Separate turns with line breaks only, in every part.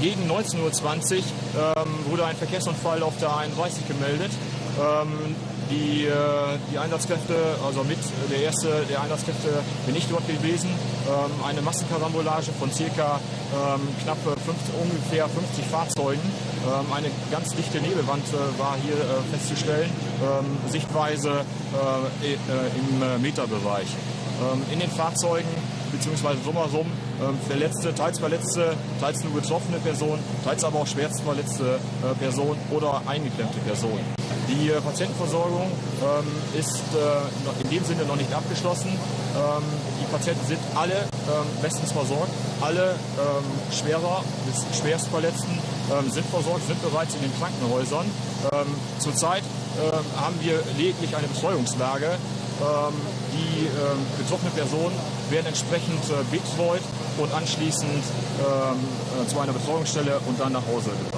gegen 19:20 Uhr wurde ein Verkehrsunfall auf der 31 gemeldet. Die Einsatzkräfte, also mit der erste der Einsatzkräfte bin ich dort gewesen. Eine Massenkarambolage von circa ungefähr 50 Fahrzeugen. Eine ganz dichte Nebelwand war hier festzustellen. Sichtweise im Meterbereich. In den Fahrzeugen beziehungsweise drumherum teils Verletzte, teils nur getroffene Personen, teils aber auch schwerst verletzte Personen oder eingeklemmte Personen. Die Patientenversorgung ist in dem Sinne noch nicht abgeschlossen. Die Patienten sind alle bestens versorgt. Alle schwerer bis schwerstverletzten sind versorgt, sind bereits in den Krankenhäusern. Zurzeit haben wir lediglich eine Betreuungslage. Die betroffenen Personen werden entsprechend betreut und anschließend zu einer Betreuungsstelle und dann nach Hause gebracht.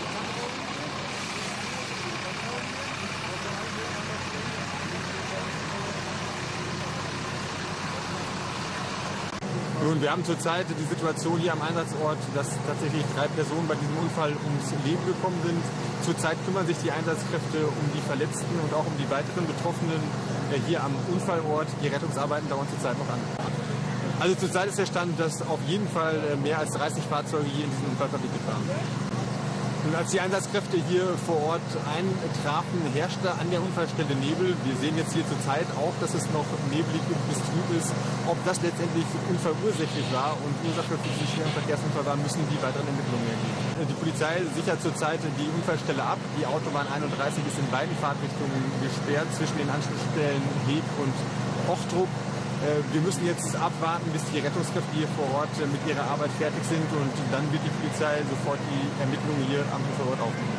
Nun, wir haben zurzeit die Situation hier am Einsatzort, dass tatsächlich 3 Personen bei diesem Unfall ums Leben gekommen sind. Zurzeit kümmern sich die Einsatzkräfte um die Verletzten und auch um die weiteren Betroffenen hier am Unfallort. Die Rettungsarbeiten dauern zurzeit noch an. Also zurzeit ist der Stand, dass auf jeden Fall mehr als 30 Fahrzeuge hier in diesem Unfall verwickelt waren. Und als die Einsatzkräfte hier vor Ort eintrafen, herrschte an der Unfallstelle Nebel. Wir sehen jetzt hier zurzeit auch, dass es noch neblig bis trüb ist. Ob das letztendlich unfallursächlich war und Ursache für diesen schweren Verkehrsunfall war, müssen die weiteren Ermittlungen ergeben. Die Polizei sichert zurzeit die Unfallstelle ab. Die Autobahn 31 ist in beiden Fahrtrichtungen gesperrt zwischen den Anschlussstellen Heb und Ochtrup. Wir müssen jetzt abwarten, bis die Rettungskräfte hier vor Ort mit ihrer Arbeit fertig sind und dann wird die Polizei sofort die Ermittlungen hier am Unfallort aufnehmen.